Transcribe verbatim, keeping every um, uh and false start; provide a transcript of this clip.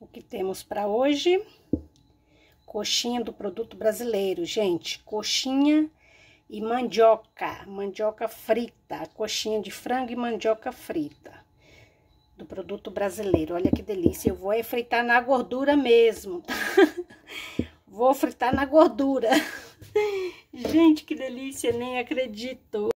que temos para hoje. Coxinha do produto brasileiro, gente. Coxinha e mandioca, mandioca frita. Coxinha de frango e mandioca frita do produto brasileiro. Olha que delícia. Eu vou é fritar na gordura mesmo, tá? Vou fritar na gordura. Gente, que delícia, nem acredito.